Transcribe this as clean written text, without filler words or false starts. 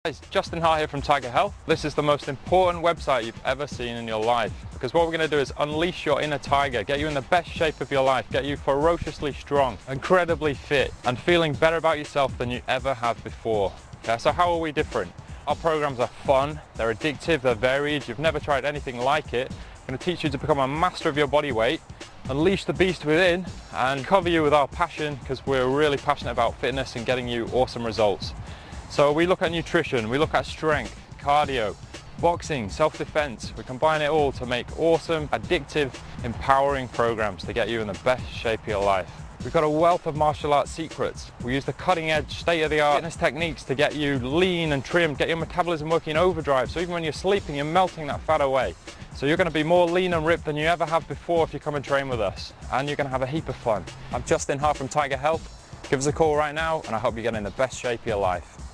It's Justin Hart here from Tiger Health. This is the most important website you've ever seen in your life, because what we're going to do is unleash your inner tiger, get you in the best shape of your life, get you ferociously strong, incredibly fit, and feeling better about yourself than you ever have before. Okay, so how are we different? Our programs are fun, they're addictive, they're varied, you've never tried anything like it. We're going to teach you to become a master of your body weight, unleash the beast within, and cover you with our passion, because we're really passionate about fitness and getting you awesome results. So we look at nutrition, we look at strength, cardio, boxing, self-defense. We combine it all to make awesome, addictive, empowering programs to get you in the best shape of your life. We've got a wealth of martial arts secrets. We use the cutting-edge, state-of-the-art fitness techniques to get you lean and trimmed, get your metabolism working overdrive, so even when you're sleeping, you're melting that fat away. So you're going to be more lean and ripped than you ever have before if you come and train with us, and you're going to have a heap of fun. I'm Justin Hart from Tiger Health. Give us a call right now, and I hope you get in the best shape of your life.